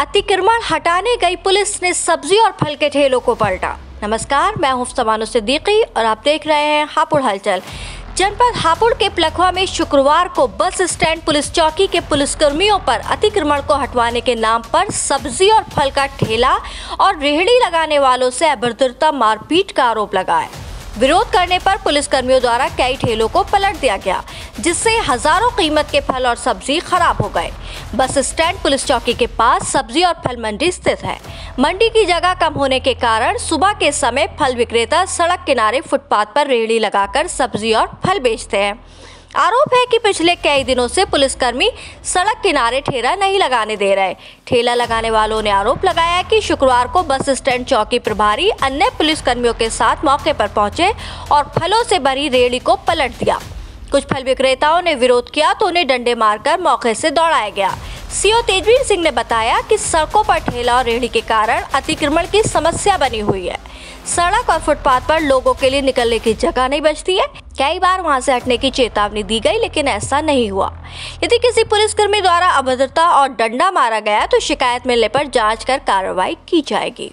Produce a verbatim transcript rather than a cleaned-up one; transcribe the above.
अतिक्रमण हटाने गई पुलिस ने सब्जी और फल के ठेलों को पलटा। नमस्कार, मैं हूं समानो सिद्दीकी और आप देख रहे हैं हापुड़ हलचल। जनपद हापुड़ के प्लखवा में शुक्रवार को बस स्टैंड पुलिस चौकी के पुलिसकर्मियों पर अतिक्रमण को हटवाने के नाम पर सब्जी और फल का ठेला और रेहड़ी लगाने वालों से अभद्रता मारपीट का आरोप लगा है। विरोध करने पर पुलिसकर्मियों द्वारा कई ठेलों को पलट दिया गया, जिससे हजारों कीमत के फल और सब्जी खराब हो गए। बस स्टैंड पुलिस चौकी के पास सब्जी और फल मंडी स्थित है। मंडी की जगह कम होने के कारण सुबह के समय फल विक्रेता सड़क किनारे फुटपाथ पर रेहड़ी लगाकर सब्जी और फल बेचते हैं। आरोप है कि पिछले कई दिनों से पुलिसकर्मी सड़क किनारे ठेला नहीं लगाने दे रहे। ठेला लगाने वालों ने आरोप लगाया कि शुक्रवार को बस स्टैंड चौकी प्रभारी अन्य पुलिसकर्मियों के साथ मौके पर पहुंचे और फलों से भरी रेहड़ी को पलट दिया। कुछ फल विक्रेताओं ने विरोध किया तो उन्हें डंडे मारकर मौके से दौड़ाया गया। सीओ तेजवीर सिंह ने बताया कि सड़कों पर ठेला और रेहड़ी के कारण अतिक्रमण की समस्या बनी हुई है। सड़क और फुटपाथ पर लोगों के लिए निकलने की जगह नहीं बचती है। कई बार वहां से हटने की चेतावनी दी गई, लेकिन ऐसा नहीं हुआ। यदि किसी पुलिसकर्मी द्वारा अभद्रता और डंडा मारा गया तो शिकायत मिलने पर जांच कर कार्रवाई की जाएगी।